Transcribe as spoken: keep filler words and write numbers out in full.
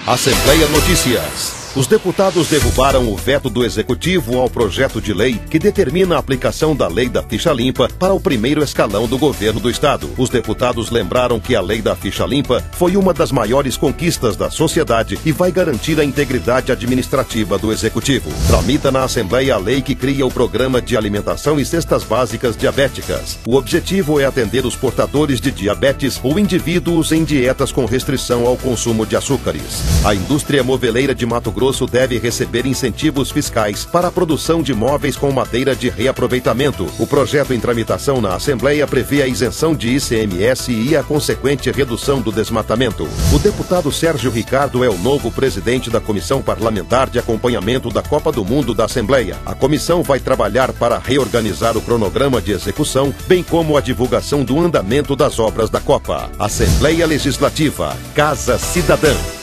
Assembleia Notícias. Os deputados derrubaram o veto do Executivo ao projeto de lei que determina a aplicação da Lei da Ficha Limpa para o primeiro escalão do governo do Estado. Os deputados lembraram que a Lei da Ficha Limpa foi uma das maiores conquistas da sociedade e vai garantir a integridade administrativa do Executivo. Tramita na Assembleia a lei que cria o Programa de Alimentação e Cestas Básicas Diabéticas. O objetivo é atender os portadores de diabetes ou indivíduos em dietas com restrição ao consumo de açúcares. A indústria moveleira de Mato Grosso deve receber incentivos fiscais para a produção de móveis com madeira de reaproveitamento. O projeto em tramitação na Assembleia prevê a isenção de I C M S e a consequente redução do desmatamento. O deputado Sérgio Ricardo é o novo presidente da Comissão Parlamentar de Acompanhamento da Copa do Mundo da Assembleia. A comissão vai trabalhar para reorganizar o cronograma de execução, bem como a divulgação do andamento das obras da Copa. Assembleia Legislativa, Casa Cidadã.